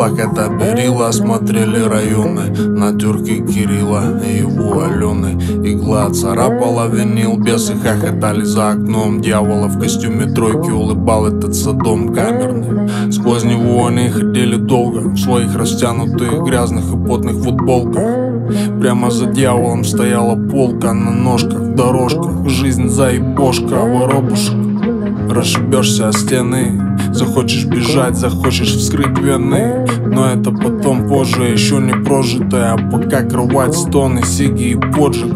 плаката берила, смотрели районы на тюрки Кирилла и его Алены. Игла царапала винил, бесы хохотали за окном. Дьявола в костюме тройки улыбал этот Содом камерный. Сквозь него они ходили долго в своих растянутых, грязных и потных футболках. Прямо за дьяволом стояла полка на ножках, в дорожках. Жизнь заебошка, воробушек. Расшибешься о стены, захочешь бежать, захочешь вскрыть вены. Но это потом, позже, еще не прожитое. А пока кровать, стоны, сиги и поджиг.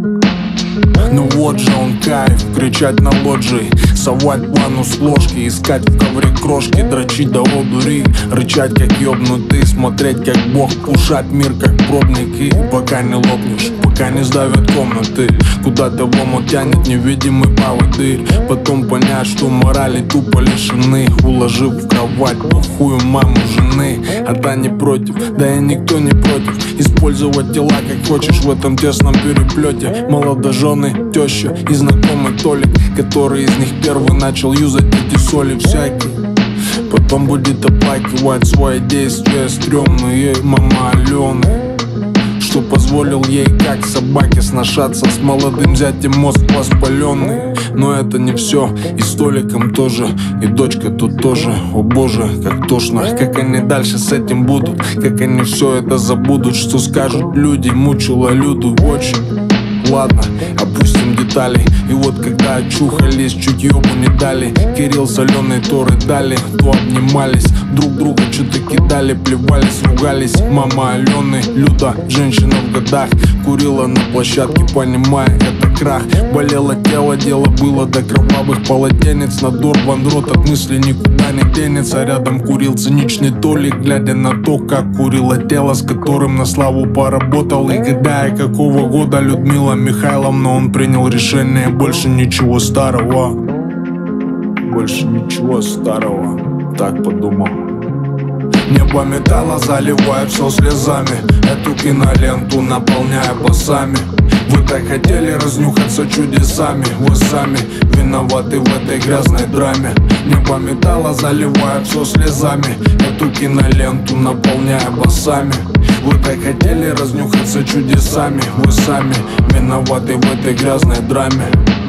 Ну вот же он кайф, кричать на лоджии, совать плану с ложки, искать в ковре крошки, дрочить до одури, рычать как ёбнутый, смотреть как бог, пушать мир как пробник. И пока не лопнешь, пока не сдавят комнаты, куда-то в омут тянет невидимый поводырь. Потом понять, что морали тупо лишены, уложив в кровать плохую маму жены. А та не против, да и никто не против использовать тела как хочешь в этом тесном переплете. Молодожены, теща и знакомый Толик, который из них первый начал юзать эти соли всякие. Потом будет оплакивать свои действия стрёмные мама Алены, что позволил ей как собаке сношаться с молодым зятем, мозг воспаленный. Но это не все, и с Толиком тоже, и дочка тут тоже. О боже, как тошно, как они дальше с этим будут, как они все это забудут, что скажут люди, мучила Люду очень. Ладно, опустим детали. И вот когда очухались, чуть ёбу не дали. Кирилл с Аленой то рыдали, то обнимались, друг друга что-то кидали, плевались, ругались. Мама Алены, Люда, женщина в годах, курила на площадке, понимая, это крах. Болело тело, дело было до кровавых полотенец. Надорван рот, от мысли никуда не денется. Рядом курил циничный Толик, глядя на то, как курило тело, с которым на славу поработал. И гадая, какого года Людмила Михайловна, он принял решение: больше ничего старого, больше ничего старого. Так подумал. Небо металла заливает все слезами, эту киноленту наполняя басами. Вы так хотели разнюхаться чудесами, вы сами виноваты в этой грязной драме. Небо металла заливает все слезами, эту киноленту наполняя басами. Вы так хотели разнюхаться чудесами, вы сами виноваты в этой грязной драме.